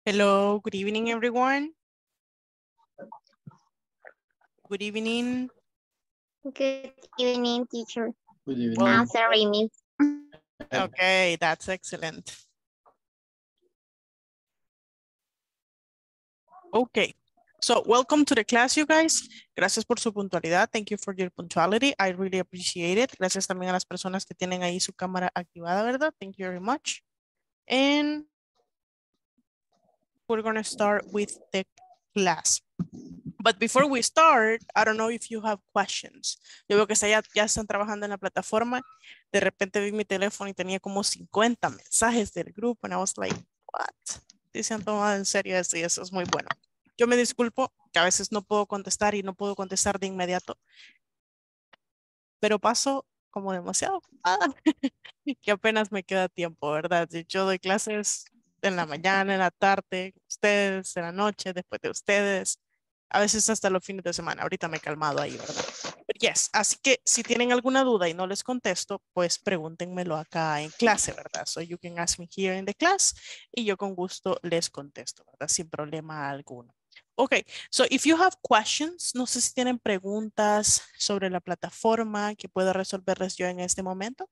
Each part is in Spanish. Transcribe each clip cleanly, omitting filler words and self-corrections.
Hello, good evening, everyone. Good evening. Good evening, teacher. Good evening. Well, Sorry, miss. okay, that's excellent. Okay, so welcome to the class, you guys. Gracias por su puntualidad. Thank you for your punctuality. I really appreciate it. Gracias también a las personas que tienen ahí su cámara activada, ¿verdad? Thank you very much. And we're going to start with the class. But before we start, I don't know if you have questions. Yo veo que ya están trabajando en la plataforma. De repente vi mi teléfono y tenía como 50 mensajes del grupo. And I was like, what? ¿Sí se han tomado en serio esto? Y eso es muy bueno. Yo me disculpo que a veces no puedo contestar y no puedo contestar de inmediato. Pero paso como demasiado ocupada. Que apenas me queda tiempo, ¿verdad? Yo doy clases en la mañana, en la tarde, ustedes, en la noche, después de ustedes. A veces hasta los fines de semana. Ahorita me he calmado ahí, ¿verdad? But yes, así que si tienen alguna duda y no les contesto, pues pregúntenmelo acá en clase, ¿verdad? So you can ask me here in the class y yo con gusto les contesto, ¿verdad? Sin problema alguno. Ok, so if you have questions, no sé si tienen preguntas sobre la plataforma que pueda resolverles yo en este momento.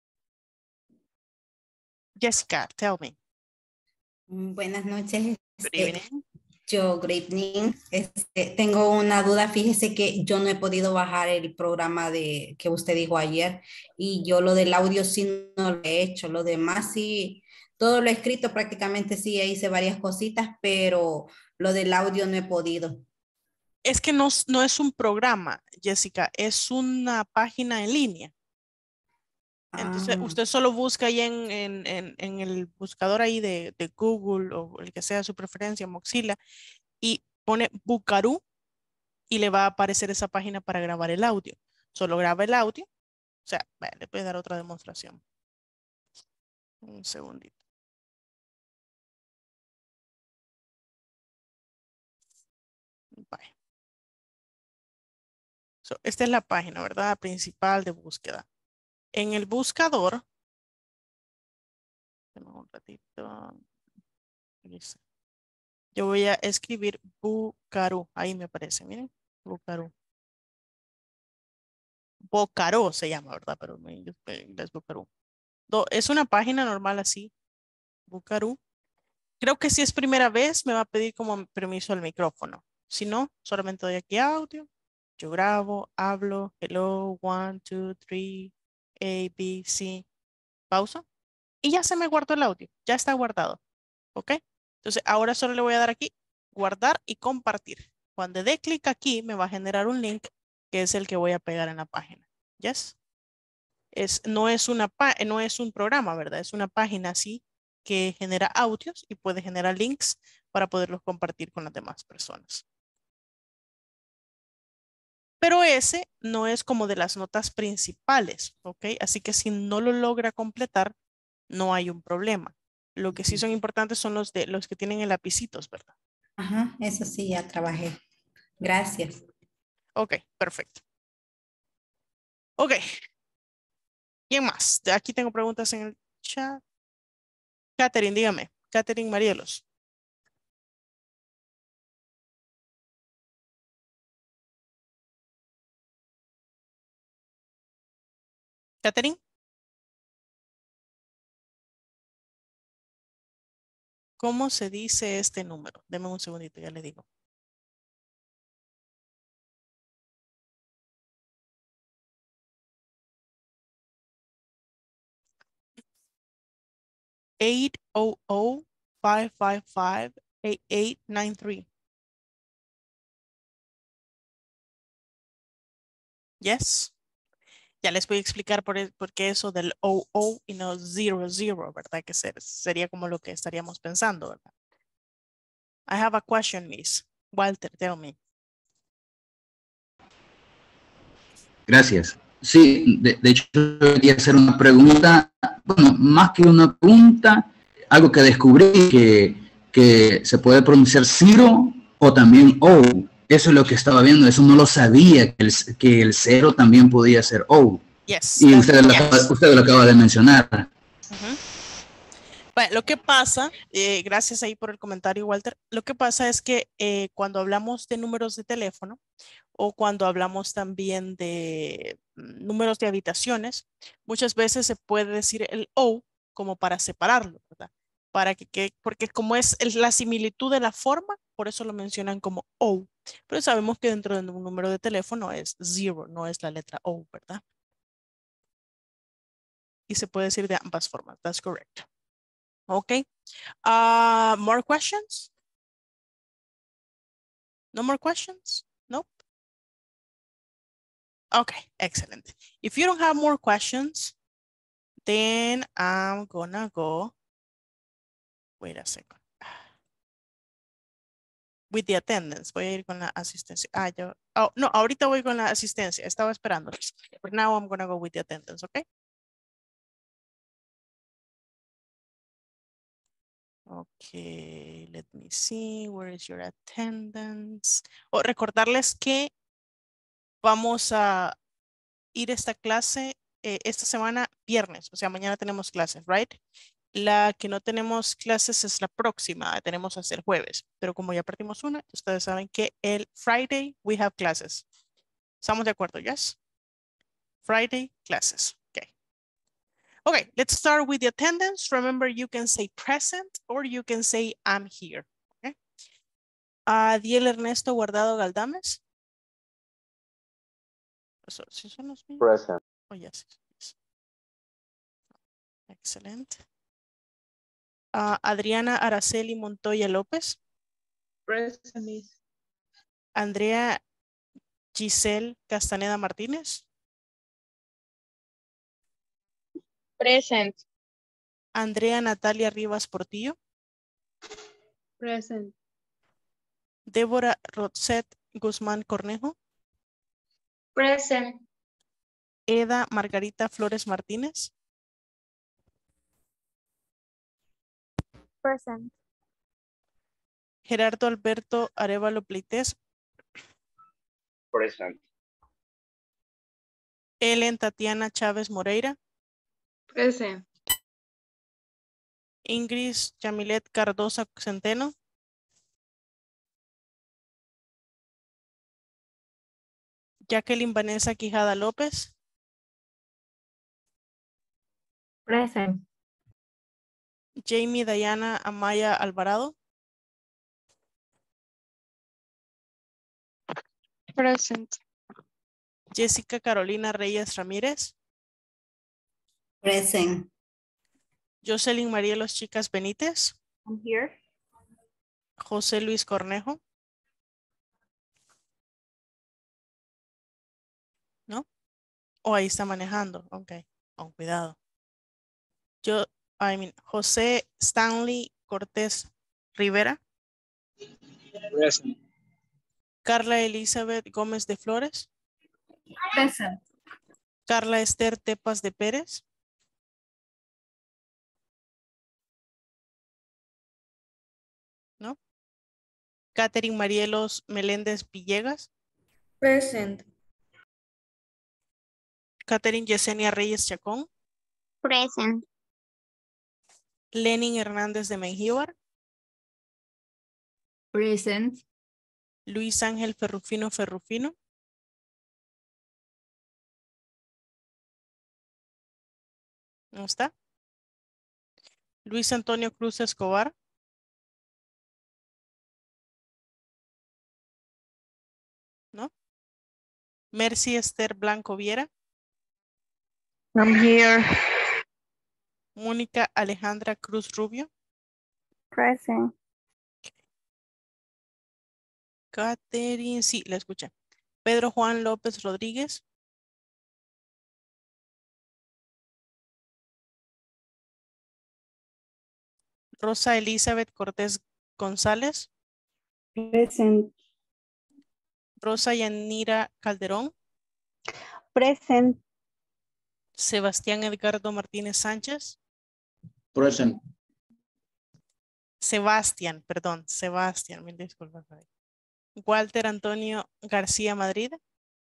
Jessica, tell me. Buenas noches. Good evening. Good evening. Tengo una duda. Fíjese que yo no he podido bajar el programa que usted dijo ayer y yo lo del audio sí no lo he hecho. Lo demás sí, todo lo he escrito prácticamente sí, hice varias cositas, pero lo del audio no he podido. Es que no es un programa, Jessica, es una página en línea. Entonces, usted solo busca ahí en el buscador ahí de Google o el que sea su preferencia, Mozilla, y pone Bucarú y le va a aparecer esa página para grabar el audio. Solo graba el audio. O sea, le voy a dar otra demostración. Un segundito. Bye. So, esta es la página, ¿verdad? Principal de búsqueda. En el buscador, un ratito. Yo voy a escribir Bucarú. Ahí me aparece, miren. Bucarú. Bocaró se llama, ¿verdad? Pero en inglés Bucarú. Es una página normal así. Bucarú. Creo que si es primera vez me va a pedir como permiso el micrófono. Si no, solamente doy aquí audio. Yo grabo, hablo. Hello, 1, 2, 3, A, B, C. Pausa. Y ya se me guardó el audio. Ya está guardado. ¿Ok? Entonces ahora solo le voy a dar aquí, guardar y compartir. Cuando dé clic aquí me va a generar un link que es el que voy a pegar en la página. ¿Yes? No es un programa, ¿verdad? Es una página así que genera audios y puede generar links para poderlos compartir con las demás personas. Pero ese no es como de las notas principales, ¿ok? Así que si no lo logra completar, no hay un problema. Lo que sí son importantes son los que tienen el lapicitos, ¿verdad? Ajá, eso sí, ya trabajé. Gracias. Ok, perfecto. Ok. ¿Quién más? Aquí tengo preguntas en el chat. Catherine, dígame. Catherine Marielos. Catherine. ¿Cómo se dice este número? Deme un segundito, ya le digo. Eight oh oh 555-8893. Yes. Ya les voy a explicar por qué eso del OO y no 00, ¿verdad? Que sería como lo que estaríamos pensando, ¿verdad? I have a question, Miss. Walter, tell me. Gracias. Sí, de hecho, quería hacer una pregunta, bueno, más que una pregunta, algo que descubrí que se puede pronunciar cero o también O. Eso es lo que estaba viendo, eso no lo sabía, que el cero también podía ser O. Yes. Y usted lo acaba de mencionar. Bueno, lo que pasa, gracias ahí por el comentario, Walter, lo que pasa es que cuando hablamos de números de teléfono o cuando hablamos también de números de habitaciones, muchas veces se puede decir el O como para separarlo, ¿verdad? Porque como es la similitud de la forma, por eso lo mencionan como O. Pero sabemos que dentro de un número de teléfono es zero, no es la letra O, ¿verdad? Y se puede decir de ambas formas. That's correct. Okay. More questions? No more questions? Nope. Okay, excellent. If you don't have more questions, then I'm gonna go. Wait a second. With the attendance. Voy a ir con la asistencia. Oh, no, ahorita voy con la asistencia. Estaba esperando. But now I'm gonna go with the attendance, okay? Okay, let me see. Where is your attendance? Recordarles que vamos a ir a esta clase esta semana viernes. O sea, mañana tenemos clases, right? La que no tenemos clases es la próxima. Tenemos hasta el jueves. Pero como ya partimos una, ustedes saben que el Friday we have classes. ¿Estamos de acuerdo? Yes. Friday classes. Okay. Okay, let's start with the attendance. Remember, you can say present or you can say I'm here. Okay. Adiel Ernesto Guardado Galdames. ¿Sí son los míos? Present. Oh, yes. Yes. Excellent. Adriana Araceli Montoya López. Present. Andrea Giselle Castaneda Martínez. Present. Andrea Natalia Rivas Portillo. Present. Débora Rotzet Guzmán Cornejo. Present. Eda Margarita Flores Martínez. Present. Gerardo Alberto Arevalo Pleites. Present. Ellen Tatiana Chávez Moreira. Present. Ingrid Yamilet Cardosa Centeno. Jacqueline Vanessa Quijada López. Present. Jamie Diana Amaya Alvarado. Present. Jessica Carolina Reyes Ramírez. Present. Jocelyn Marielos Chicas Benítez. I'm here. José Luis Cornejo. ¿No? O ahí está manejando. Ok. Con cuidado. José Stanley Cortés Rivera. Present. Carla Elizabeth Gómez de Flores. Present. Carla Esther Tepas de Pérez. ¿No? Catherine Marielos Meléndez Villegas. Present. Catherine Yesenia Reyes Chacón. Present. Lenin Hernández de Mengíbar. Present. Luis Ángel Ferrufino Ferrufino. ¿No está? Luis Antonio Cruz Escobar. ¿No? Mercy Esther Blanco Viera. I'm here. Mónica Alejandra Cruz Rubio. Present. Catherine, sí, la escuché. Pedro Juan López Rodríguez. Rosa Elizabeth Cortés González. Present. Rosa Yanira Calderón. Present. Sebastián Edgardo Martínez Sánchez. Present. Sebastián, perdón, Sebastián, mil disculpas. Walter Antonio García Madrid.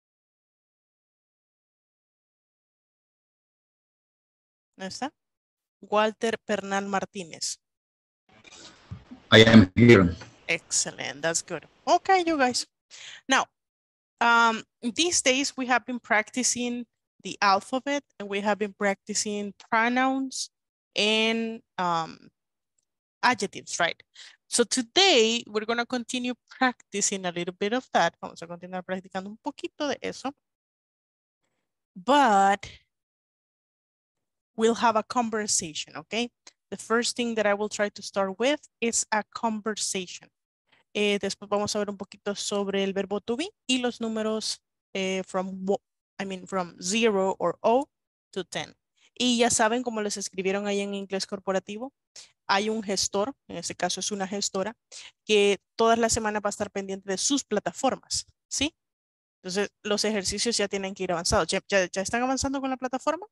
¿No está? Walter Pernal Martínez. I am here. Excellent, that's good. Okay, you guys. Now, these days we have been practicing the alphabet and we have been practicing pronouns and adjectives, right? So today we're going to continue practicing a little bit of that. Vamos a continuar practicando un poquito de eso. But we'll have a conversation, okay? The first thing that I will try to start with is a conversation. Después vamos a ver un poquito sobre el verbo to be y los números from 0 or O to 10. Y ya saben, como les escribieron ahí en inglés corporativo, hay un gestor, en este caso es una gestora, que todas las semanas va a estar pendiente de sus plataformas, ¿sí? Entonces, los ejercicios ya tienen que ir avanzados. ¿Ya están avanzando con la plataforma?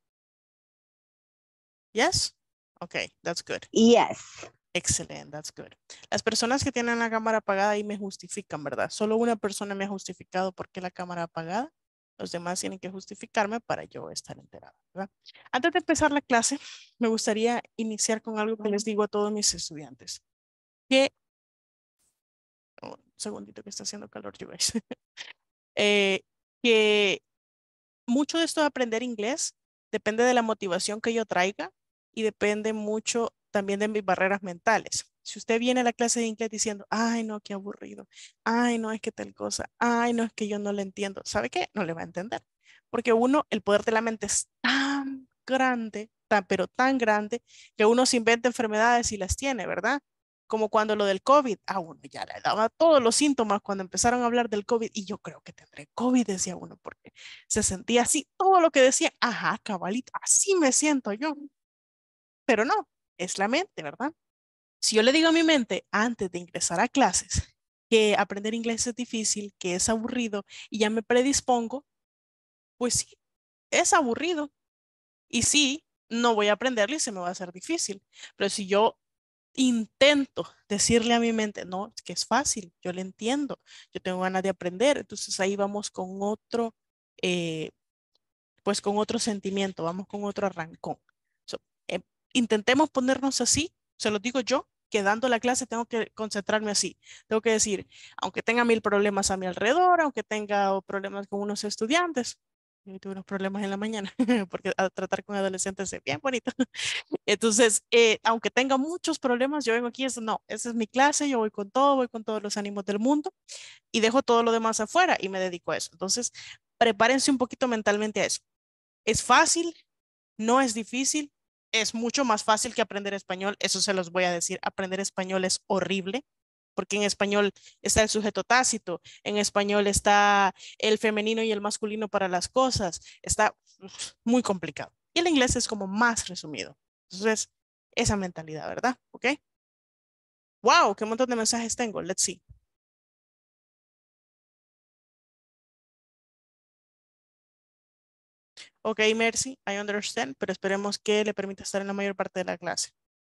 Yes? Okay, that's good. Yes. Excelente, that's good. Las personas que tienen la cámara apagada ahí me justifican, ¿verdad? Solo una persona me ha justificado por qué la cámara apagada. Los demás tienen que justificarme para yo estar enterado, ¿verdad? Antes de empezar la clase, me gustaría iniciar con algo que les digo a todos mis estudiantes. Que, un segundito que está haciendo calor, you guys. Que mucho de esto de aprender inglés depende de la motivación que yo traiga y depende mucho también de mis barreras mentales. Si usted viene a la clase de inglés diciendo, ay, no, qué aburrido, ay, no, es que tal cosa, ay, no, es que yo no le entiendo, ¿sabe qué? No le va a entender. Porque uno, el poder de la mente es tan grande, pero tan grande, que uno se inventa enfermedades y las tiene, ¿verdad? Como cuando lo del COVID, a uno ya le daba todos los síntomas cuando empezaron a hablar del COVID, y yo creo que tendré COVID, decía uno, porque se sentía así, todo lo que decía, ajá, cabalito, así me siento yo. Pero no, es la mente, ¿verdad? Si yo le digo a mi mente antes de ingresar a clases que aprender inglés es difícil, que es aburrido y ya me predispongo, pues sí, es aburrido. Y sí, no voy a aprenderlo y se me va a hacer difícil. Pero si yo intento decirle a mi mente, no, es que es fácil, yo le entiendo, yo tengo ganas de aprender, entonces ahí vamos con otro, pues con otro sentimiento, vamos con otro arrancón. So, intentemos ponernos así, se lo digo yo, que dando la clase tengo que concentrarme así. Tengo que decir, aunque tenga 1000 problemas a mi alrededor, aunque tenga problemas con unos estudiantes, yo tuve unos problemas en la mañana, porque tratar con adolescentes es bien bonito. Entonces, aunque tenga muchos problemas, yo vengo aquí, no, esa es mi clase, yo voy con todo, voy con todos los ánimos del mundo y dejo todo lo demás afuera y me dedico a eso. Entonces, prepárense un poquito mentalmente a eso. ¿Es fácil? No es difícil. Es mucho más fácil que aprender español. Eso se los voy a decir. Aprender español es horrible porque en español está el sujeto tácito. En español está el femenino y el masculino para las cosas. Está muy complicado. Y el inglés es como más resumido. Entonces, esa mentalidad, ¿verdad? ¿Ok? Wow, qué montón de mensajes tengo. Let's see. Ok, Mercy, I understand, pero esperemos que le permita estar en la mayor parte de la clase.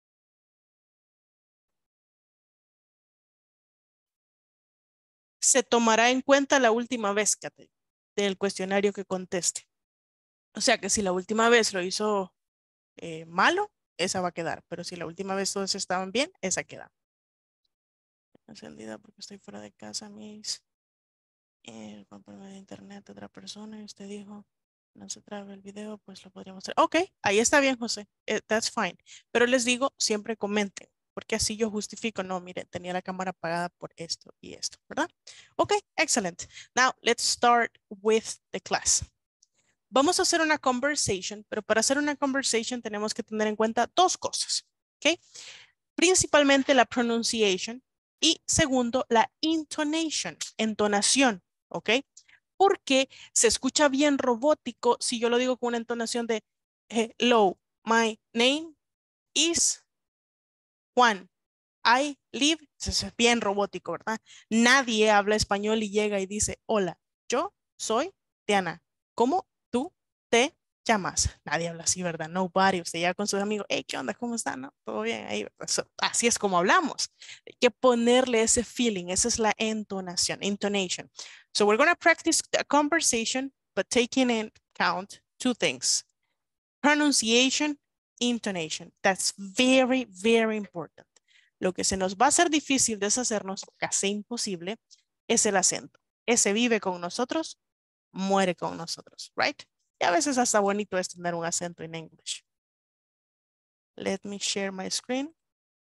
Se tomará en cuenta la última vez, Kate, del cuestionario que conteste. O sea que si la última vez lo hizo malo, esa va a quedar. Pero si la última vez todos estaban bien, esa queda. Encendida porque estoy fuera de casa, mis. Compartir de internet de otra persona y usted dijo, no se trabe el video, pues lo podríamos hacer. Ok, ahí está bien, José. That's fine. Pero les digo, siempre comenten, porque así yo justifico, no, mire, tenía la cámara apagada por esto y esto, ¿verdad? Ok, excellent. Now, let's start with the class. Vamos a hacer una conversation, pero para hacer una conversation tenemos que tener en cuenta dos cosas, ¿ok? Principalmente la pronunciation y segundo, la intonation, entonación, ¿ok? Porque se escucha bien robótico si yo lo digo con una entonación de hello, my name is Juan. I live, eso es bien robótico, ¿verdad? Nadie habla español y llega y dice, hola, yo soy Diana. ¿Cómo tú te llamas? Nadie habla así, ¿verdad? Nobody. Usted llega con sus amigos, hey, ¿qué onda? ¿Cómo están? ¿No? ¿Todo bien? Ahí, así es como hablamos. Hay que ponerle ese feeling. Esa es la entonación, intonation. So we're going to practice a conversation, but taking into account two things. Pronunciation intonation. That's very, very important. Lo que se nos va a hacer difícil deshacernos, casi imposible, es el acento. Ese vive con nosotros, muere con nosotros, right? Y a veces hasta bonito es tener un acento en English. Let me share my screen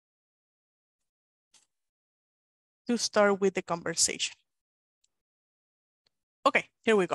to start with the conversation. Okay, here we go.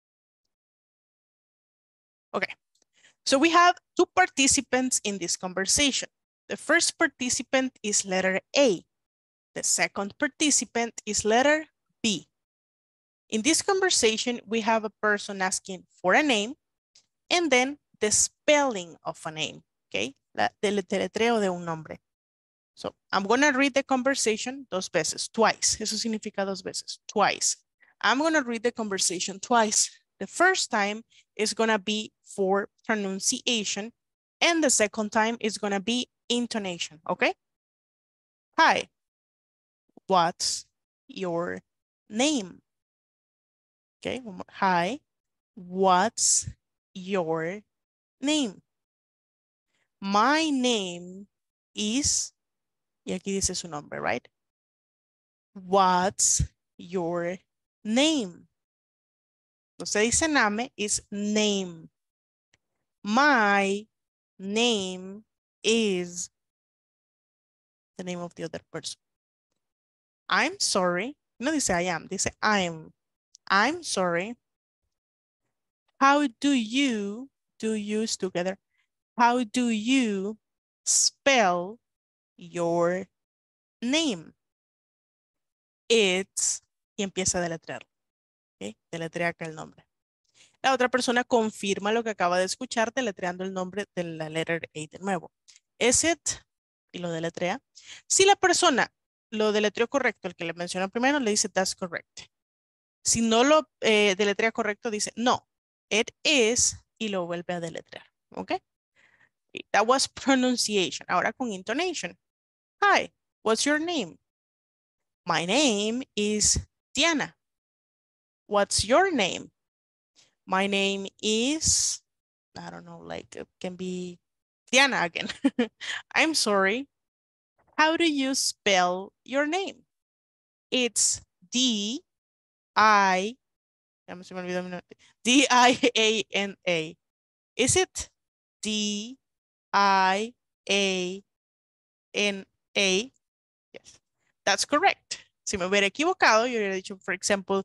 Okay, so we have two participants in this conversation. The first participant is letter A. The second participant is letter B. In this conversation, we have a person asking for a name and then the spelling of a name, okay? El deletreo de un nombre. So I'm gonna read the conversation dos veces, twice. Eso significa dos veces, twice. I'm gonna read the conversation twice. The first time is gonna be for pronunciation and the second time is gonna be intonation, okay? Hi, what's your name? Okay, one more. Hi, what's your name? My name is, y aquí dice su nombre, right? What's your name? No se dice name, it's name. My name is the name of the other person. I'm sorry. No dice I am, dice I'm sorry. How do you use together? How do you spell your name? It's, y empieza a deletrear. ¿Okay? Deletrea acá el nombre. La otra persona confirma lo que acaba de escuchar deletreando el nombre de la letter A de nuevo. Is it, y lo deletrea. Si la persona lo deletreó correcto, el que le mencionó primero, le dice that's correct. Si no lo deletrea correcto, dice no, it is, y lo vuelve a deletrear. ¿Ok? That was pronunciation. Ahora con intonation. Hi, what's your name? My name is Diana. What's your name? My name is, I don't know, like it can be Diana again. I'm sorry. How do you spell your name? It's D-I-A-N-A. Is it D-I-A-N-A? Yes, that's correct. Si me hubiera equivocado, yo hubiera dicho, for example,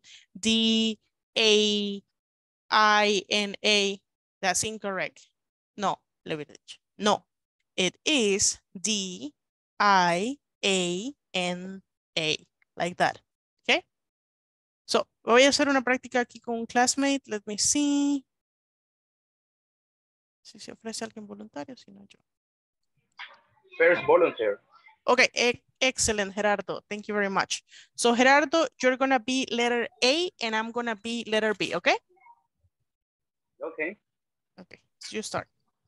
D-A-I-N-A. That's incorrect. No, le hubiera dicho. No, it is D-I-A-N-A. Like that. Okay? So, voy a hacer una práctica aquí con un classmate. Let me see. Si se ofrece alguien voluntario, si no yo. First volunteer. Okay, excellent, Gerardo. Thank you very much. So, Gerardo, you're going to be letter A and I'm going to be letter B, okay? Okay. Okay, so you start.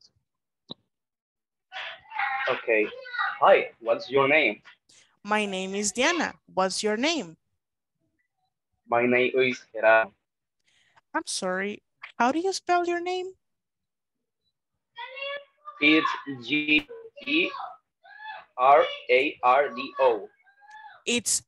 Okay. Hi, what's your name? My name is Diana. What's your name? My name is Gerardo. I'm sorry. How do you spell your name? It's G-E-R-A-R-D-O. It's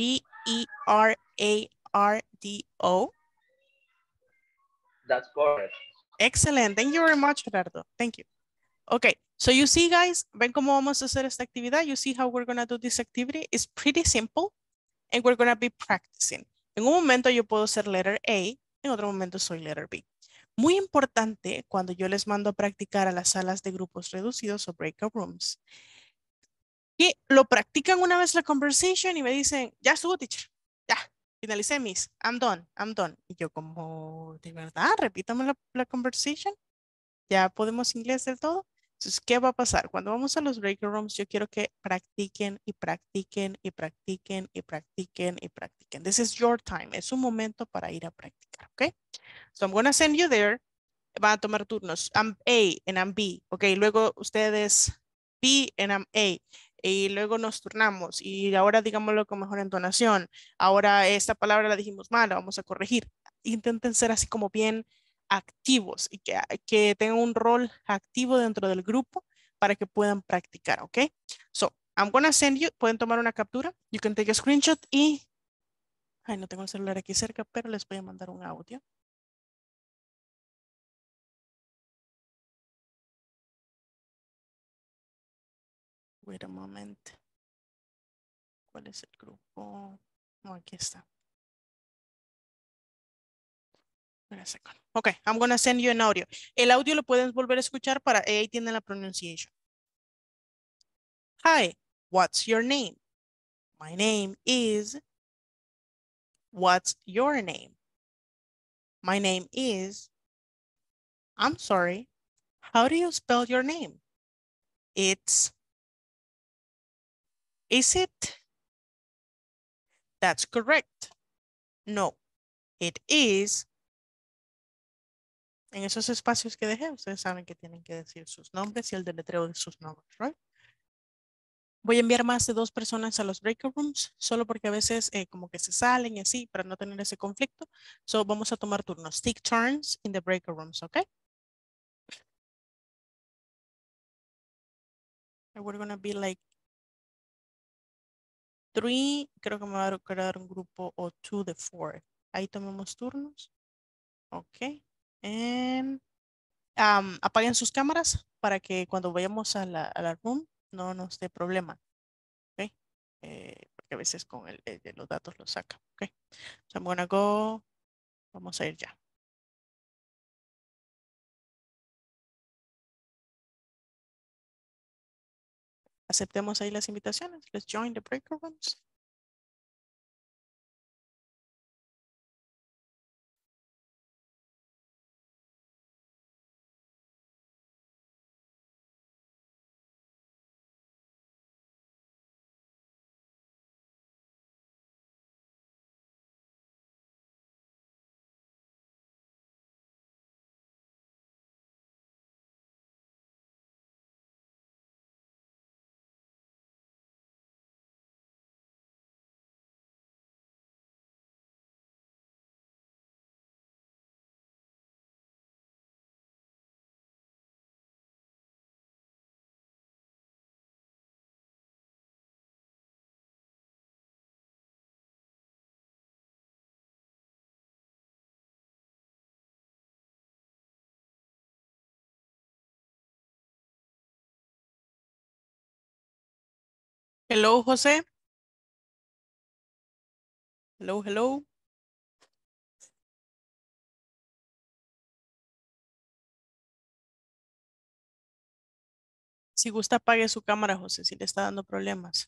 G-E-R-A-R-D-O. That's correct. Excellent. Thank you very much, Gerardo. Thank you. Okay, so you see, guys, ven cómo vamos a hacer esta actividad. You see how we're going to do this activity? It's pretty simple and we're going to be practicing. En un momento yo puedo ser letter A, en otro momento soy letter B. Muy importante cuando yo les mando a practicar a las salas de grupos reducidos o breakout rooms, que lo practican una vez la conversation y me dicen, ya estuvo, teacher, ya, finalicé, miss, I'm done. Y yo como, ¿de verdad? Repítame la conversation. ¿Ya podemos inglés del todo? Entonces, ¿qué va a pasar? Cuando vamos a los breakout rooms, yo quiero que practiquen y practiquen y practiquen y practiquen y practiquen. This is your time. Es un momento para ir a practicar, ¿ok? So I'm going to send you there. Van a tomar turnos. I'm A and I'm B, ¿ok? Luego ustedes B and I'm A. Y luego nos turnamos. Y ahora digámoslo con mejor entonación. Ahora esta palabra la dijimos mal, la vamos a corregir. Intenten ser así como bien activos y que tengan un rol activo dentro del grupo para que puedan practicar, ¿ok? So, I'm gonna send you, pueden tomar una captura, you can take a screenshot y, ay, no tengo el celular aquí cerca, pero les voy a mandar un audio. Wait a moment. ¿Cuál es el grupo? No, aquí está. Wait a second. Ok, I'm gonna send you an audio. El audio lo pueden volver a escuchar para, ahí tienen la pronunciation. Hi, what's your name? My name is. What's your name? My name is. I'm sorry. How do you spell your name? It's. Is it? That's correct. No, it is. En esos espacios que dejé, ustedes saben que tienen que decir sus nombres y el deletreo de sus nombres, right? Voy a enviar más de 2 personas a los breakout rooms, solo porque a veces como que se salen y así, para no tener ese conflicto. So, vamos a tomar turnos. Take turns in the breakout rooms, ¿ok? And we're gonna be like 3, creo que me va a crear un grupo o 2 de 4. Ahí tomemos turnos. Ok. And, apaguen sus cámaras para que cuando vayamos a la room no nos dé problema. Ok. Porque a veces con el de los datos lo saca. Ok. So I'm gonna go. Vamos a ir ya. Aceptemos ahí las invitaciones. Let's join the breakout rooms. Hello, José. Hello, hello. Si gusta, apague su cámara, José, si le está dando problemas.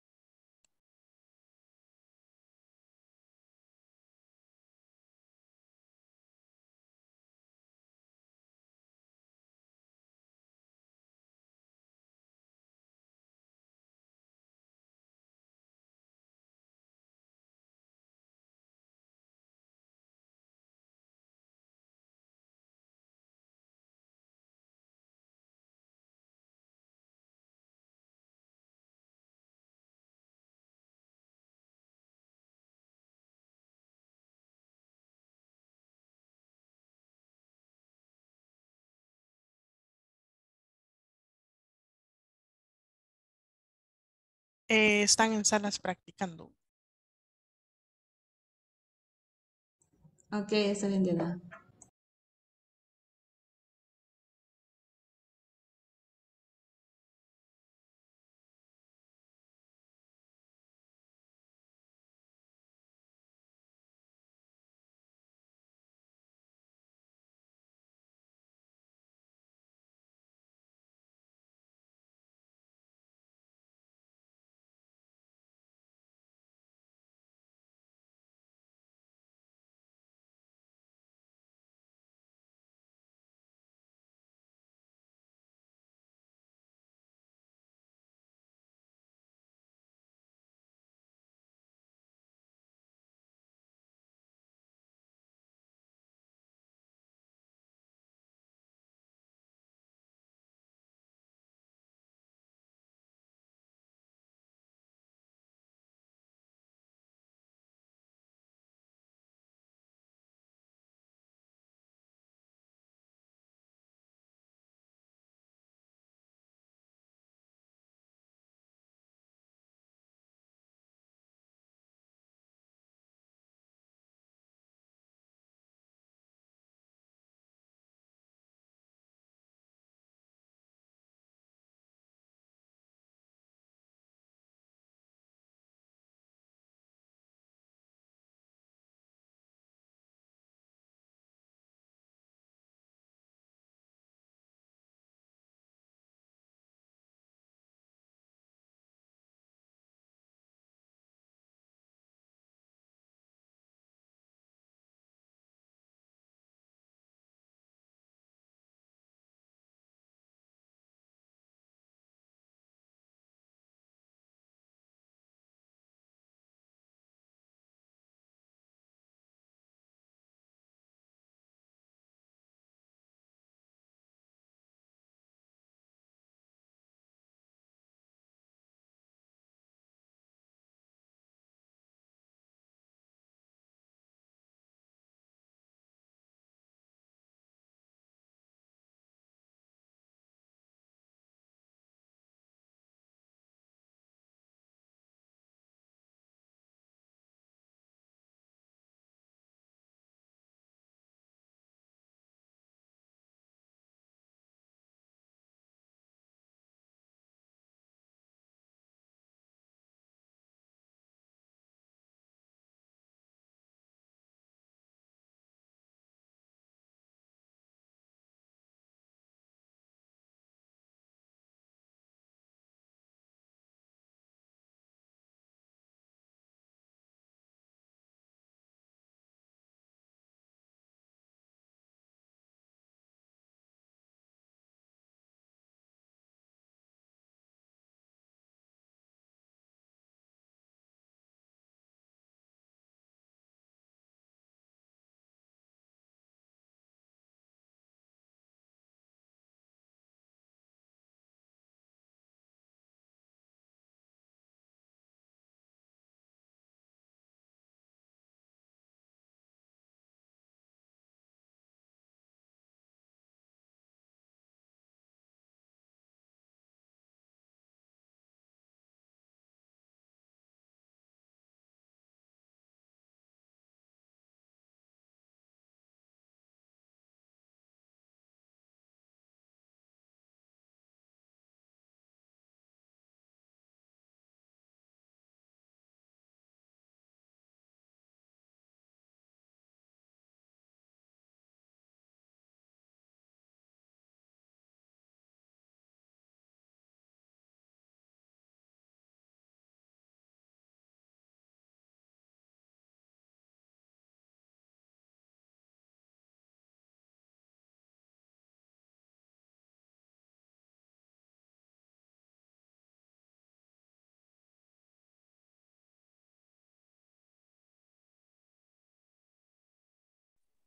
Están en salas practicando. Ok, está bien, Diana.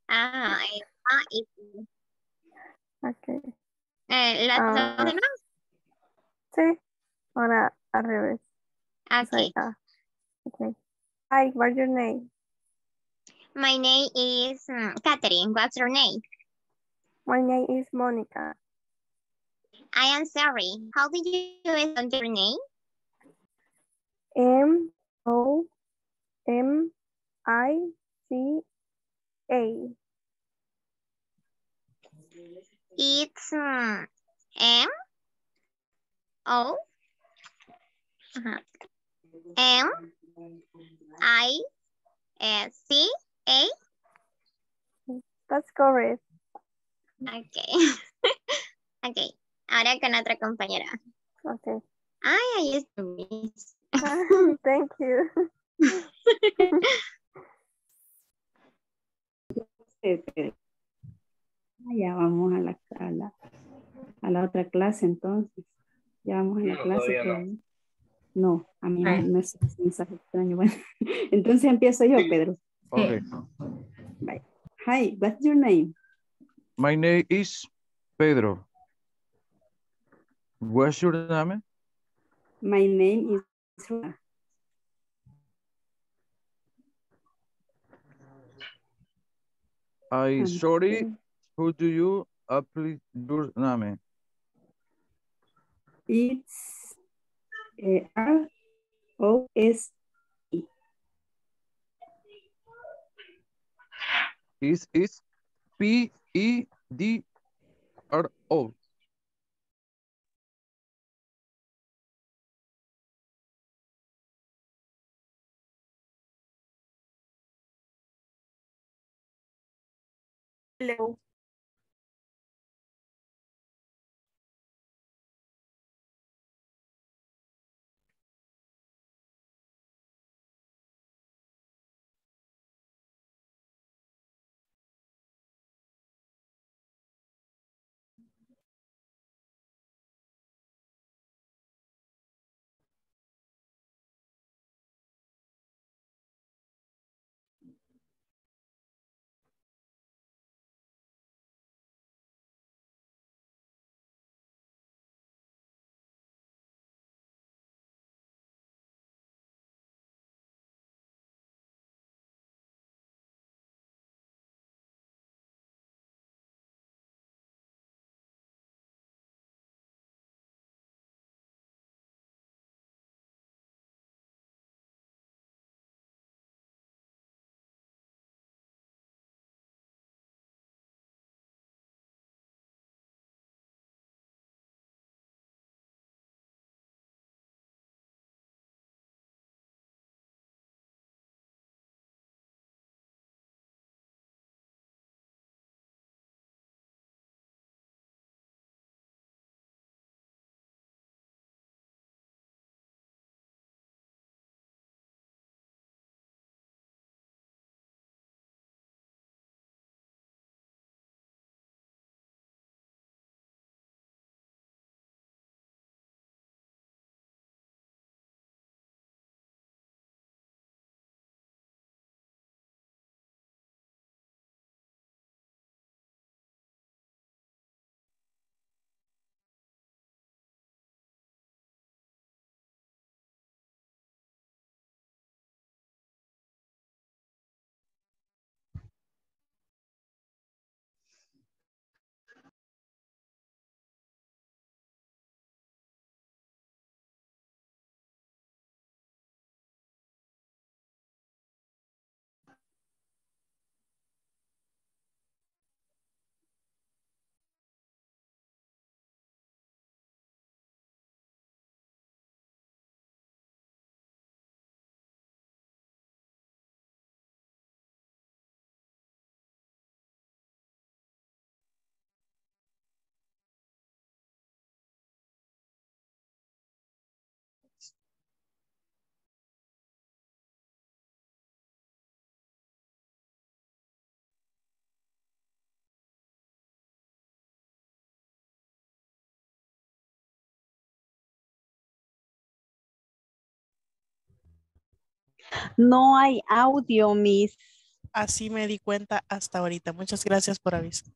Ah, Okay. las dos de nuevo. Sí, ahora al revés. Okay. Okay. Hi, what's your name? My name is Catherine. What's your name? My name is Monica. I am sorry. How did you spell your name? M-O-M-I-C-A. It's M O M I S C A. That's correct. Okay. Okay. Ahora con otra compañera. Okay. Ay, ahí está Luis. Thank you. Ya vamos a la otra clase entonces. Ya vamos a la No, clase. todavía no. No, a mí no es un mensaje extraño. Bueno, entonces empiezo yo, Pedro. Okay. Bye. Hi, what's your name? My name is Pedro. What's your name? My name is Runa. I sorry. Who do you apply your name? It's R-O-S. Is P-E-D-R-O. Hello. No hay audio, Miss. Así me di cuenta hasta ahorita. Muchas gracias por avisar.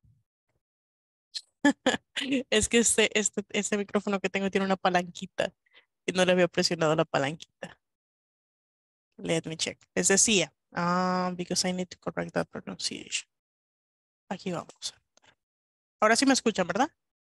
Es que este micrófono que tengo tiene una palanquita y no le había presionado la palanquita. Let me check. Les decía, because I need to correct that pronunciation. Aquí vamos. Ahora sí me escuchan, ¿verdad?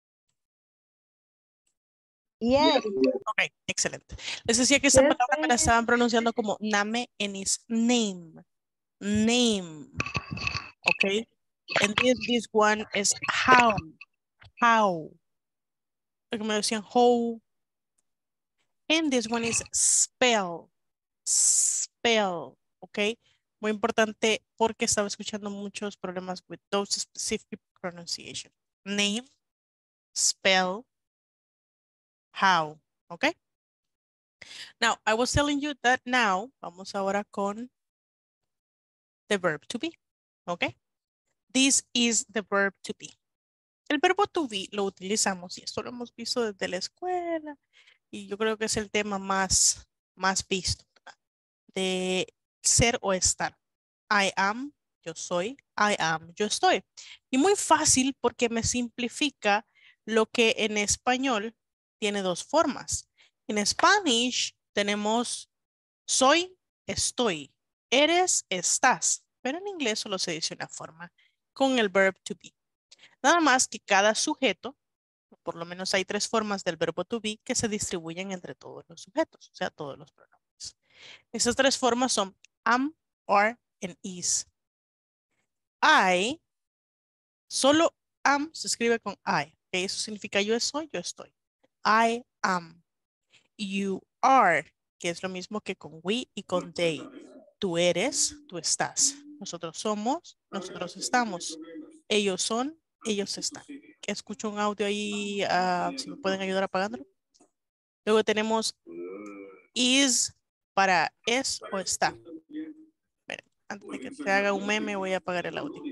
Yes. Ok, excelente. Les decía que esa Yes, palabra me la estaban pronunciando como name and is name. Name. Ok. And this one is how. How. Porque me decían how. And this one is spell. Spell. Ok. Muy importante porque estaba escuchando muchos problemas with those specific pronunciation. Name, spell, how. Ok. Now, I was telling you that now, vamos ahora con the verb to be. Ok. This is the verb to be. El verbo to be lo utilizamos y esto lo hemos visto desde la escuela y yo creo que es el tema más visto, ¿verdad? De ser o estar. I am, yo soy. I am, yo estoy. Y muy fácil porque me simplifica lo que en español tiene dos formas. En Spanish tenemos soy, estoy. Eres, estás. Pero en inglés solo se dice una forma con el verb to be. Nada más que cada sujeto, por lo menos hay 3 formas del verbo to be que se distribuyen entre todos los sujetos, o sea, todos los pronombres. Esas 3 formas son am, are, and is. I, solo am se escribe con I. ¿Okay? Eso significa yo soy, yo estoy. I am. You are, que es lo mismo que con we y con they. Tú eres, tú estás. Nosotros somos, nosotros estamos. Ellos son, ellos están. Escucho un audio ahí, si me pueden ayudar apagándolo. Luego tenemos is para es o está. Miren, antes de que se haga un meme voy a apagar el audio.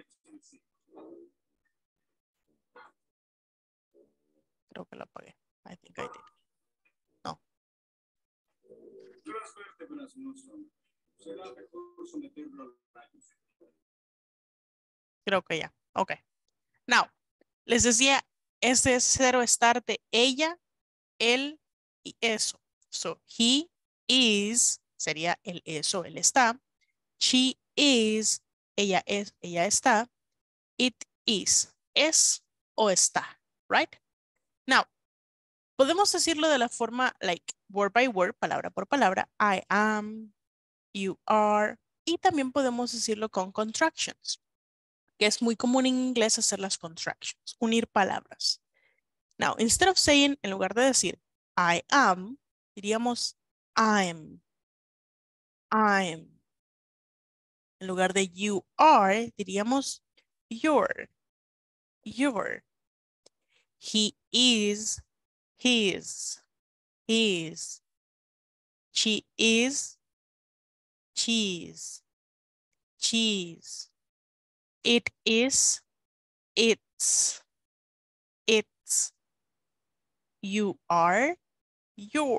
Creo que lo apagué. I think I did. No. Creo que ya. Ok. Now, les decía, ese es cero estar de ella, él y eso. So, he is, sería el eso, él está. She is, ella es, ella está. It is, es o está, right? Now, podemos decirlo de la forma like word by word, palabra por palabra. I am, you are. Y también podemos decirlo con contractions, que es muy común en inglés hacer las contractions, unir palabras. Now, instead of saying, en lugar de decir I am, diríamos I'm. I'm. En lugar de you are, diríamos you're. You're. He is, his, his. She is, cheese, cheese. It is, it's, it's. You are, your.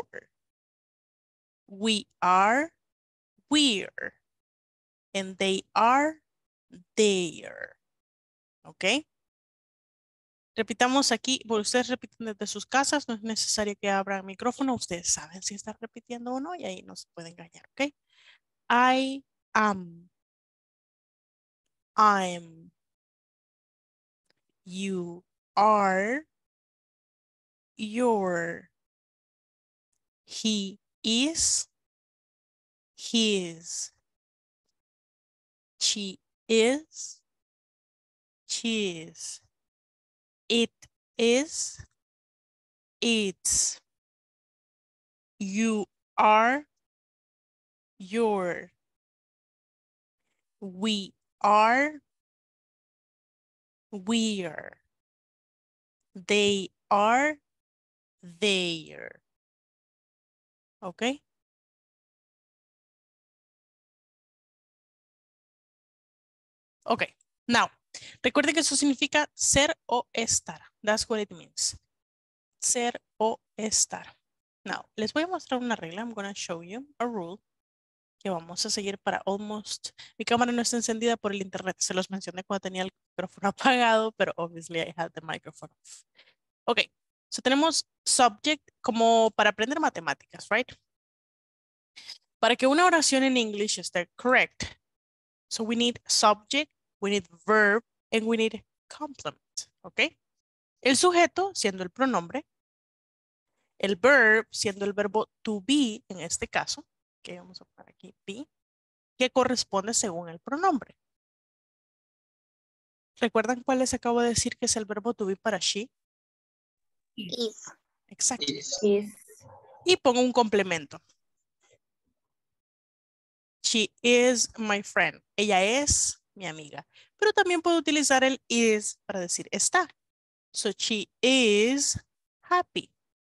We are, we're. And they are, their. ¿Ok? Repitamos aquí, ustedes repiten desde sus casas, no es necesario que abran micrófono, ustedes saben si están repitiendo o no y ahí no se puede engañar, ¿ok? I am, I'm, you are, your, he is, his, she is, cheese, it is, it's, you are, your, we are, we're, they are, their. ¿Ok? Ok. Now, recuerden que eso significa ser o estar. That's what it means. Ser o estar. Now, les voy a mostrar una regla. I'm going to show you a rule que vamos a seguir para almost. Mi cámara no está encendida por el internet. Se los mencioné cuando tenía el micrófono apagado, pero obviously I had the microphone off. Ok, so tenemos subject como para aprender matemáticas, right? Para que una oración en English esté correct, so we need subject, we need verb, and we need complement, ok? El sujeto siendo el pronombre, el verb siendo el verbo to be en este caso, que vamos a poner aquí be, que corresponde según el pronombre. ¿Recuerdan cuál les acabo de decir que es el verbo to be para she? Is. Exacto. Is. Y pongo un complemento. She is my friend. Ella es mi amiga. Pero también puedo utilizar el is para decir está. So she is happy.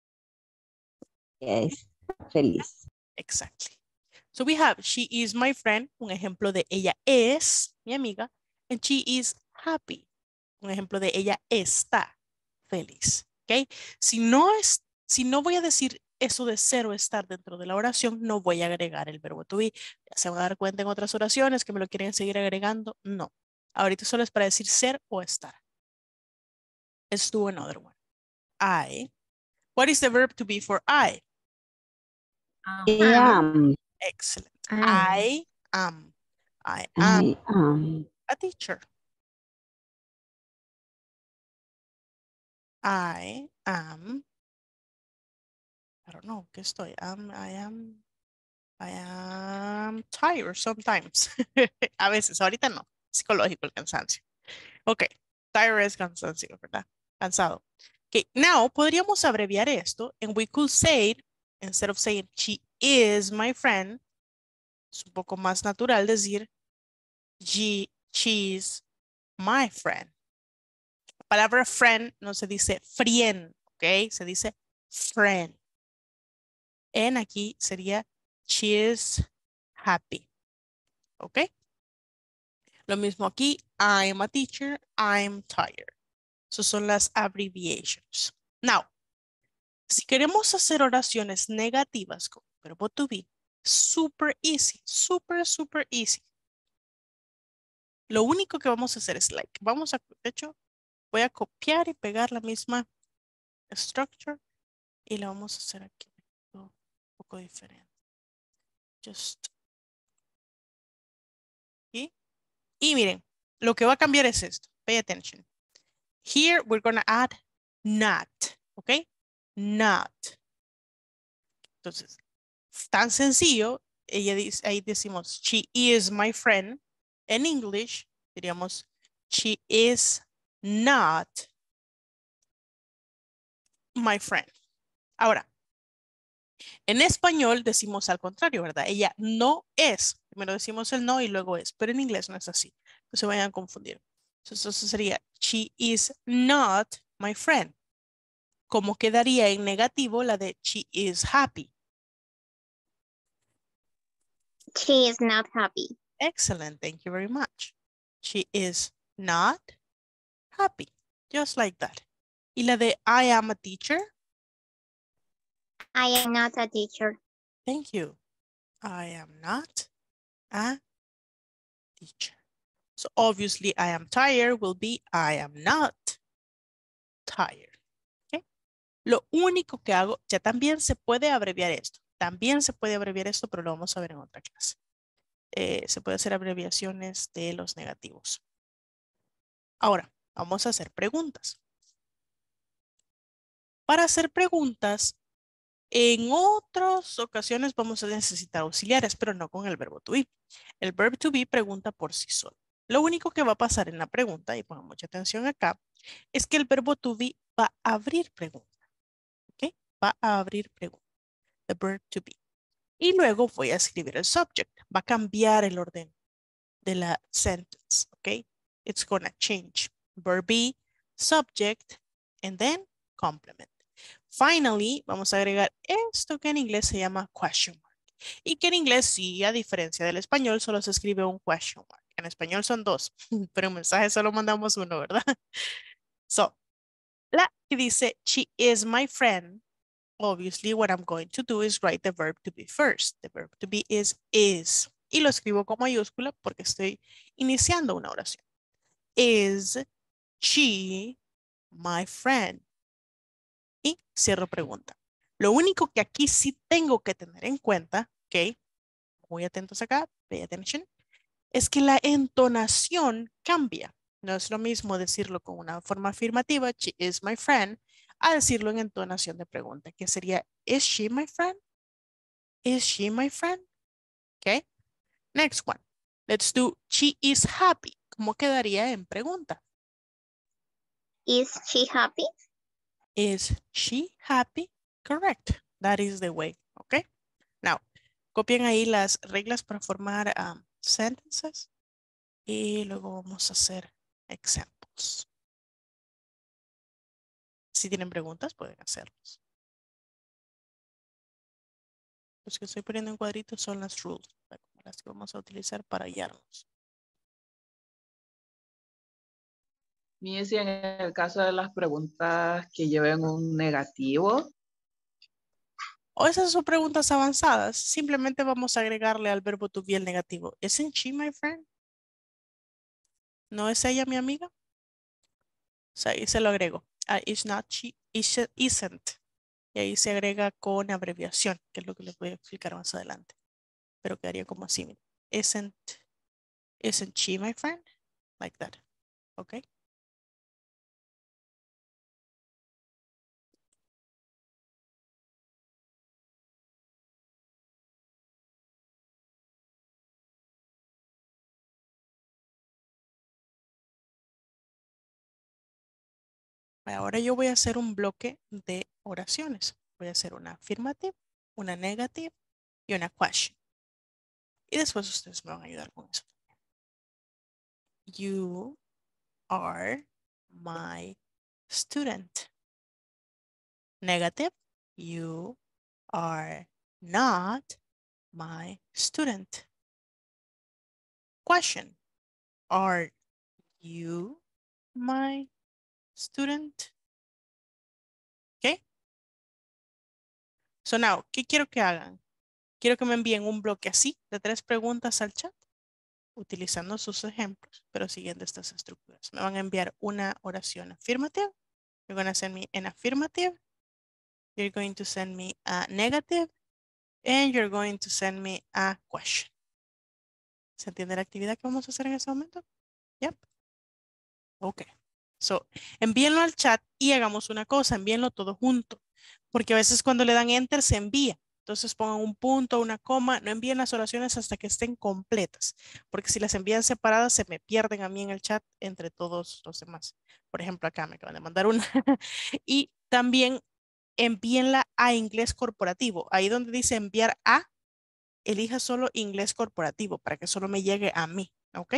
Yes, feliz. Exactly. So we have she is my friend, un ejemplo de ella es mi amiga, and she is happy, un ejemplo de ella está feliz. ¿Ok? Si no voy a decir eso de ser o estar dentro de la oración, no voy a agregar el verbo to be. Ya se van a dar cuenta en otras oraciones que me lo quieren seguir agregando. No. Ahorita solo es para decir ser o estar. Let's do another one. I. What is the verb to be for I? Am. Excellent. I I am. I am I am. a teacher. I am. I don't know. ¿Qué estoy? I am tired sometimes. A veces, ahorita no. Psicológico el cansancio. Ok. Tired es cansancio, ¿verdad? Cansado. Ok. Now, podríamos abreviar esto and we could say it, instead of saying she is my friend, es un poco más natural decir she's my friend. La palabra friend no se dice friend, ¿ok? Se dice friend. En aquí sería she is happy, ¿ok? Lo mismo aquí, I'm a teacher, I'm tired. Esas son las abbreviations. Now, si queremos hacer oraciones negativas con verbo to be, super easy, super easy. Lo único que vamos a hacer es like. De hecho, voy a copiar y pegar la misma structure y la vamos a hacer aquí un poco diferente. Just. Y miren, lo que va a cambiar es esto. Pay attention. Here we're going to add not, ¿ok? Not. Entonces, tan sencillo, ahí decimos, she is my friend. En English, diríamos, she is not my friend. Ahora, en español decimos al contrario, ¿verdad? Ella no es. Primero decimos el no y luego es, pero en inglés no es así. No se vayan a confundir. Entonces sería, she is not my friend. ¿Cómo quedaría en negativo la de she is happy? She is not happy. Excellent, thank you very much. She is not happy, just like that. ¿Y la de I am a teacher? I am not a teacher. Thank you. I am not a teacher. So obviously I am tired will be I am not tired. Okay. Lo único que hago, ya también se puede abreviar esto. También se puede abreviar esto, pero lo vamos a ver en otra clase. Se puede hacer abreviaciones de los negativos. Ahora, vamos a hacer preguntas. Para hacer preguntas, en otras ocasiones vamos a necesitar auxiliares, pero no con el verbo to be. El verbo to be pregunta por sí solo. Lo único que va a pasar en la pregunta, y pongan mucha atención acá, es que el verbo to be va a abrir pregunta. ¿Ok? Va a abrir pregunta. The verb to be. Y luego voy a escribir el subject. Va a cambiar el orden de la sentence. ¿Ok? It's gonna change. Verb be, subject, and then complement. Finally, vamos a agregar esto que en inglés se llama question mark. Y que en inglés sí, a diferencia del español, solo se escribe un question mark. En español son dos, pero en mensaje solo mandamos uno, ¿verdad? So, la que dice, she is my friend, obviously what I'm going to do is write the verb to be first. The verb to be is. Y lo escribo con mayúscula porque estoy iniciando una oración. Is she my friend? Y cierro pregunta. Lo único que aquí sí tengo que tener en cuenta, ok, muy atentos acá, pay attention, es que la entonación cambia. No es lo mismo decirlo con una forma afirmativa, she is my friend, a decirlo en entonación de pregunta, que sería, is she my friend? Is she my friend? Ok. Next one. Let's do, she is happy. ¿Cómo quedaría en pregunta? Is she happy? Is she happy? Correct. That is the way. Okay. Now, copien ahí las reglas para formar sentences y luego vamos a hacer examples. Si tienen preguntas, pueden hacerlos. Los que estoy poniendo en cuadritos son las rules, las que vamos a utilizar para guiarnos. Miren, si en el caso de las preguntas que lleven un negativo. O esas son preguntas avanzadas. Simplemente vamos a agregarle al verbo to be el negativo. Isn't she my friend? ¿No es ella mi amiga? O sea, ahí se lo agrego. Is not she, isn't. Y ahí se agrega con abreviación, que es lo que les voy a explicar más adelante. Pero quedaría como así. Mira. Isn't she my friend? Like that. ¿Ok? Ahora yo voy a hacer un bloque de oraciones. Voy a hacer una afirmative, una negative y una question. Y después ustedes me van a ayudar con eso. You are my student. Negative, you are not my student. Question, are you my student? ¿Ok? So now, ¿qué quiero que hagan? Quiero que me envíen un bloque así de 3 preguntas al chat, utilizando sus ejemplos, pero siguiendo estas estructuras. Me van a enviar una oración afirmativa. You're going to send me an affirmative. You're going to send me a negative. And you're going to send me a question. ¿Se entiende la actividad que vamos a hacer en ese momento? Yep. Ok. So, envíenlo al chat y hagamos una cosa, envíenlo todo junto. Porque a veces cuando le dan enter se envía. Entonces pongan un punto, una coma, no envíen las oraciones hasta que estén completas. Porque si las envían separadas se me pierden a mí en el chat entre todos los demás. Por ejemplo, acá me acaban de mandar una. Y también envíenla a inglés corporativo. Ahí donde dice enviar a, elija solo inglés corporativo para que solo me llegue a mí. ¿Ok?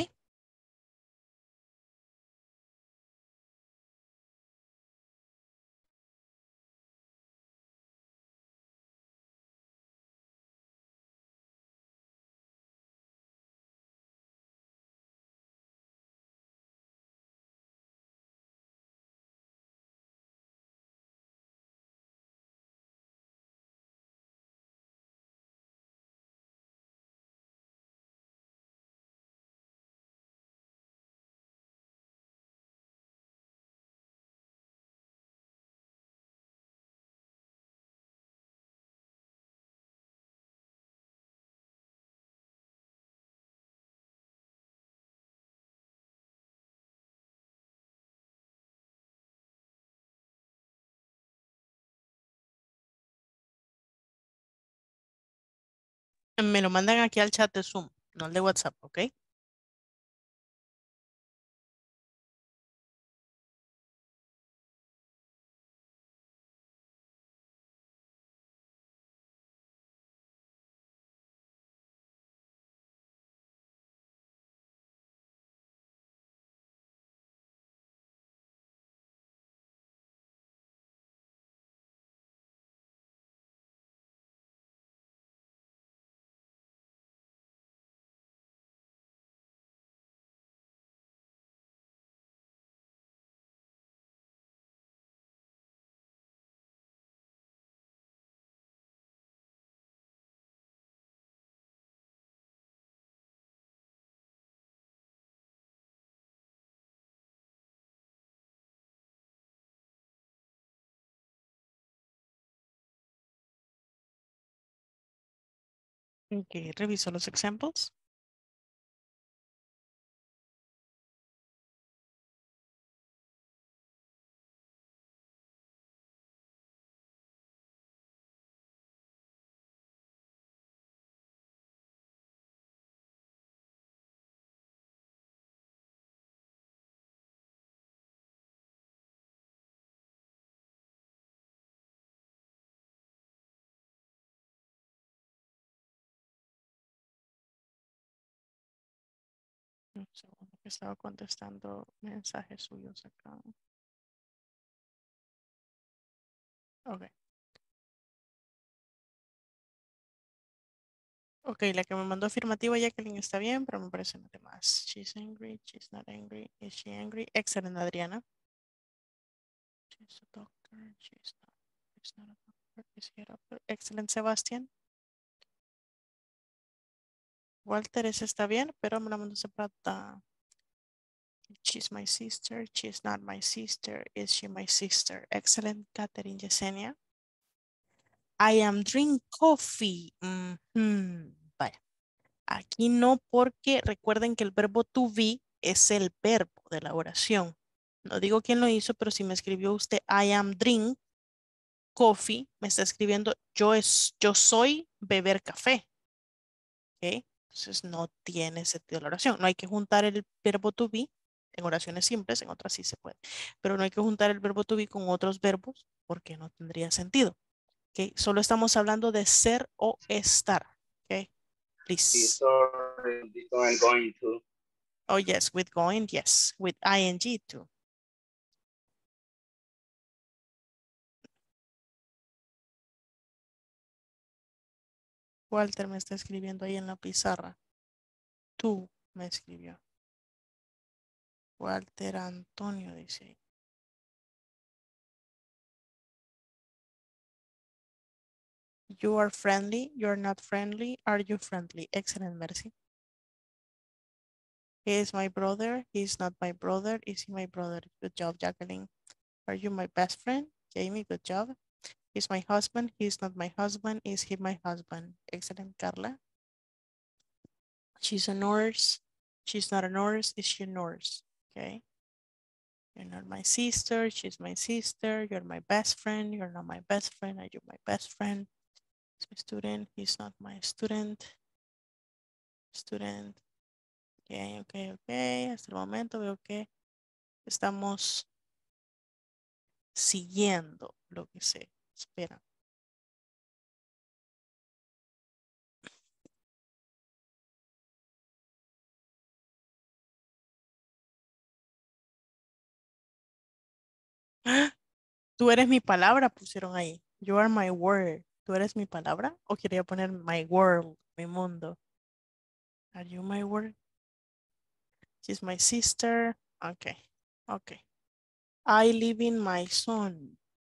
Me lo mandan aquí al chat de Zoom, no al de WhatsApp, ¿ok? Ok, reviso los ejemplos. Un segundo que estaba contestando mensajes suyos acá. Ok. Ok, la que me mandó afirmativa Jacqueline está bien, pero me parece los demás. She's angry, she's not angry, is she angry? Excelente, Adriana. She's a doctor, she's not a doctor, is he a doctor? Excelente, Sebastián. Walter, ese está bien, pero me la mandó separada. She's my sister, she's not my sister, is she my sister? Excellent, Catherine Yesenia. I am drink coffee. Vaya. Aquí no, porque recuerden que el verbo to be es el verbo de la oración. No digo quién lo hizo, pero si me escribió usted I am drink coffee, me está escribiendo yo soy beber café. ¿Ok? Entonces no tiene sentido la oración. No hay que juntar el verbo to be en oraciones simples, en otras sí se puede. Pero no hay que juntar el verbo to be con otros verbos porque no tendría sentido. ¿Ok? Solo estamos hablando de ser o estar. ¿Ok? Please. Sorry, I'm going to. Oh, yes, with going, yes. With ing too. Walter me está escribiendo ahí en la pizarra. Tú me escribió. Walter Antonio dice ahí. You are friendly. You're not friendly. Are you friendly? Excellent, Mercy. He is my brother. He's not my brother. Is he my brother? Good job, Jacqueline. Are you my best friend? Jamie, good job. He's my husband. He's not my husband. Is he my husband? Excellent, Carla. She's a nurse. She's not a nurse. Is she a nurse? Okay. You're not my sister. She's my sister. You're my best friend. You're not my best friend. Are you my best friend? He's my student. He's not my student. Student. Ok, ok, ok. Hasta el momento veo que estamos siguiendo lo que se espera. Tú eres mi palabra, pusieron ahí. You are my word. ¿Tú eres mi palabra? ¿O quería poner my world, mi mundo? Are you my word? She's my sister. Okay, okay. I live in my son.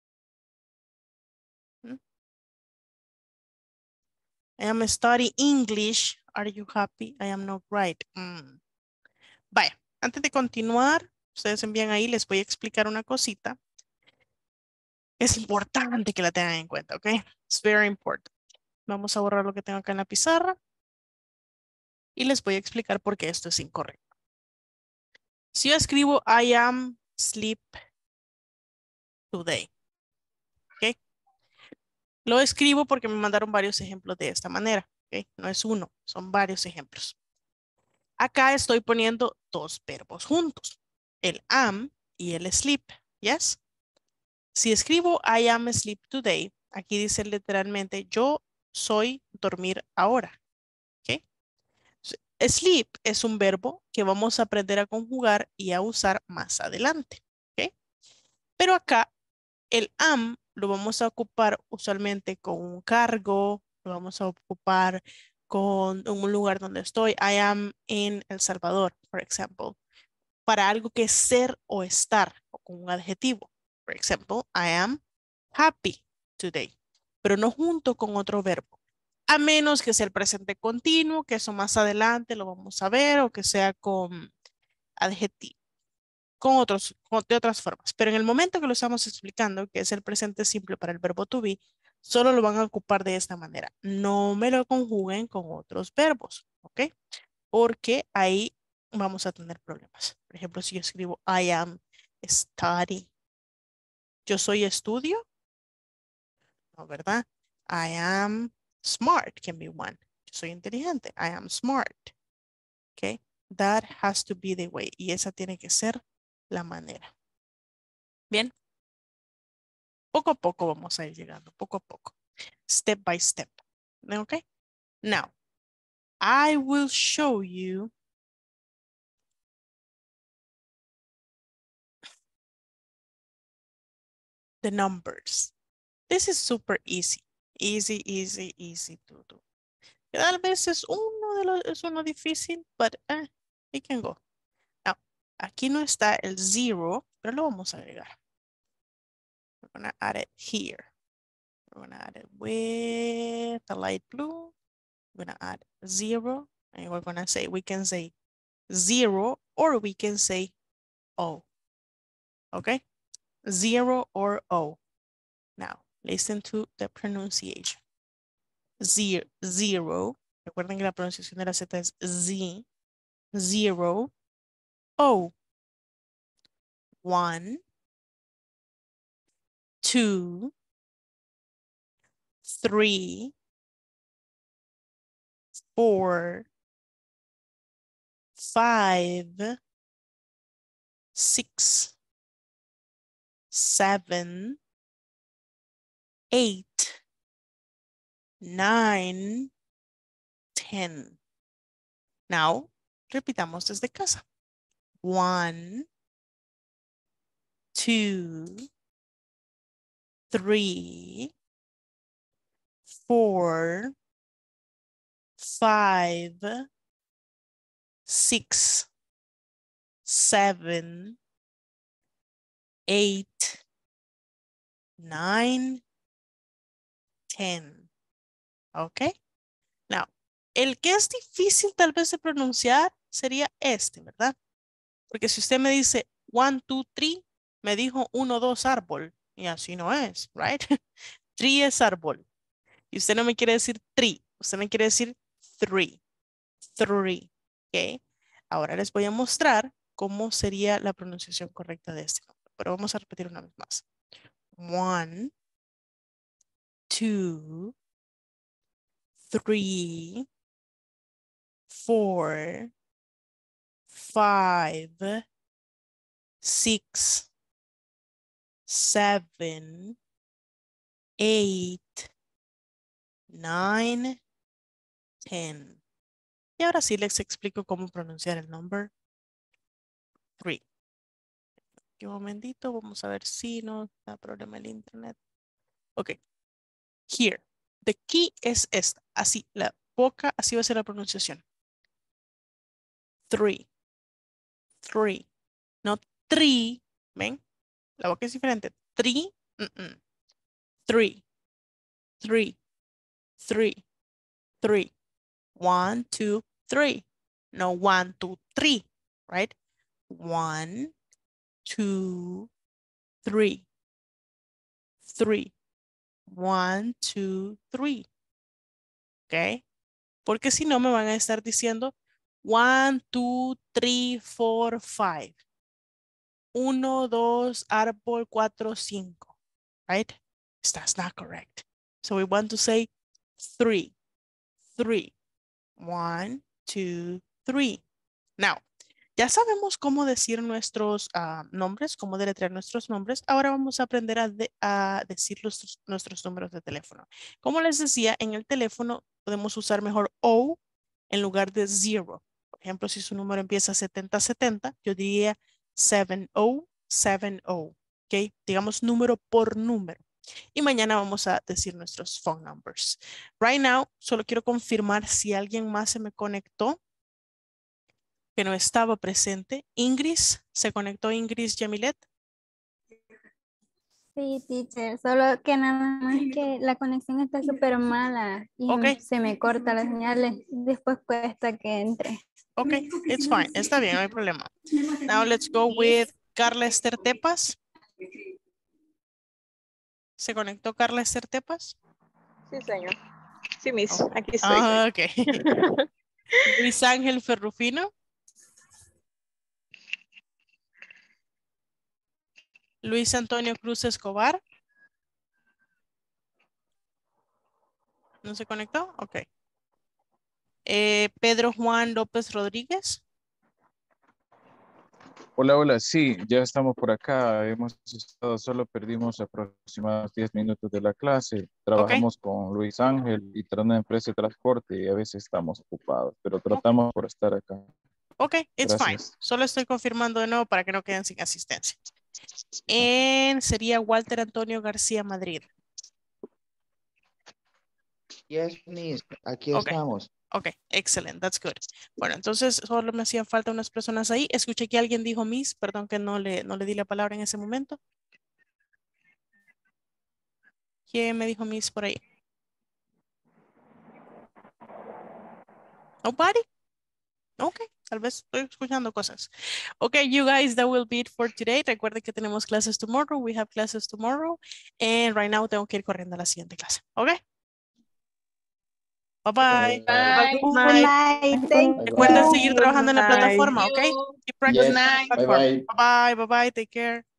I am studying English. Are you happy? I am not right. Vaya, antes de continuar, ustedes envían ahí, les voy a explicar una cosita. Es importante que la tengan en cuenta, ¿ok? It's very important. Vamos a borrar lo que tengo acá en la pizarra. Y les voy a explicar por qué esto es incorrecto. Si yo escribo I am sleep today. ¿Ok? Lo escribo porque me mandaron varios ejemplos de esta manera. ¿Ok? No es uno, son varios ejemplos. Acá estoy poniendo dos verbos juntos. El am y el sleep. ¿Yes? Si escribo I am asleep today, aquí dice literalmente yo soy dormir ahora. ¿Ok? Sleep es un verbo que vamos a aprender a conjugar y a usar más adelante. ¿Ok? Pero acá el am lo vamos a ocupar usualmente con un cargo, lo vamos a ocupar con un lugar donde estoy. I am in El Salvador, por ejemplo. Para algo que es ser o estar, o con un adjetivo. Por ejemplo, I am happy today, pero no junto con otro verbo. A menos que sea el presente continuo, que eso más adelante lo vamos a ver, o que sea con adjetivo, de otras formas. Pero en el momento que lo estamos explicando, que es el presente simple para el verbo to be, Solo lo van a ocupar de esta manera. No me lo conjuguen con otros verbos, ¿ok? Porque ahí vamos a tener problemas. Por ejemplo, si yo escribo I am study. ¿Yo soy estudio? No, ¿verdad? I am smart can be one. Yo soy inteligente. I am smart. ¿Ok? That has to be the way. Y esa tiene que ser la manera. Bien. Poco a poco vamos a ir llegando. Poco a poco. Step by step. ¿Ok? Now, I will show you the numbers. This is super easy. Easy, easy, easy to do. Tal vez es uno difícil, but it can go. Now, aquí no está el 0, pero lo vamos a agregar. We're going to add it here. We're going to add it with the light blue. We're going to add 0. And we're going to say, we can say 0 or we can say O. Okay? 0 or O. Now, listen to the pronunciation. Zero. Recuerden que la pronunciación de la Z es Z. 0. O. 1. 2. 3. 4. 5. 6. 7. 8. 9. 10. Now, repitamos desde casa. 1, 2, 3, 4, 5, 6, 7, 8, 9, 10. ¿Ok? Now, el que es difícil tal vez de pronunciar sería este, ¿verdad? Porque si usted me dice 1, 2, 3, me dijo 1, 2, árbol. Y así no es, right? 3 es árbol. Y usted no me quiere decir 3. Usted me quiere decir 3. 3. ¿Ok? Ahora les voy a mostrar cómo sería la pronunciación correcta de este nombre. Pero vamos a repetir una vez más. 1, 2, 3, 4, 5, 6, 7, 8, 9, 10. Y ahora sí les explico cómo pronunciar el number 3. Un momentito, vamos a ver si no da problema el internet. Ok. Here. The key es esta. Así, la boca, así va a ser la pronunciación. 3. 3. No 3. ¿Ven? La boca es diferente. 3. 3. 3. 3. 3. 1, 2, 3. No 1, 2, 3. Right? 1, 2, 3. 3. 1, 2, 3. ¿Ok? Porque si no me van a estar diciendo 1, 2, 3, 4, 5. 1, 2, árbol, 4, 5. Right? That's not correct. So we want to say 3. 3. 1, 2, 3. Now, ya sabemos cómo decir nuestros nombres, cómo deletrear nuestros nombres. Ahora vamos a aprender a decir nuestros números de teléfono. Como les decía, en el teléfono podemos usar mejor O en lugar de 0. Por ejemplo, si su número empieza 7070, yo diría 7070. ¿Ok? Digamos número por número. Y mañana vamos a decir nuestros phone numbers. Right now, solo quiero confirmar si alguien más se me conectó que no estaba presente. Ingris, ¿se conectó Ingris Yamilet? Sí, teacher, solo que nada más que la conexión está súper mala y Okay. se me corta la señal, después cuesta que entre. Ok, it's fine, está bien, no hay problema. Now let's go with Carla Esther Tepas. ¿Se conectó Carla Esther Tepas? Sí, señor. Sí, miss. Oh. Aquí estoy. Ah, ok. Luis Ángel Ferrufino. Luis Antonio Cruz Escobar. ¿No se conectó? Ok. Pedro Juan López Rodríguez. Hola, hola, sí, ya estamos por acá. Hemos estado, solo perdimos aproximadamente 10 minutos de la clase. Trabajamos con Luis Ángel y trae una empresa de transporte y a veces estamos ocupados, pero tratamos por estar acá. Ok, it's fine. Gracias. Solo estoy confirmando de nuevo para que no queden sin asistencia. Sería Walter Antonio García Madrid. Yes, miss. Aquí Ok. estamos. Ok, excellent, that's good. Bueno, entonces solo me hacían falta unas personas ahí. Escuché que alguien dijo Miss, perdón que no le di la palabra en ese momento. ¿Quién me dijo Miss por ahí? Nobody? Ok, tal vez estoy escuchando cosas. Ok, you guys, that will be it for today. Recuerden que tenemos clases tomorrow. We have classes tomorrow. And right now tengo que ir corriendo a la siguiente clase. Ok. Bye-bye. Have a good Good night. night. Thank Recuerden you. seguir trabajando en la Night. plataforma, ¿ok? Keep practicing Yes. on the platform. Bye-bye. Bye-bye. Bye-bye. Take care.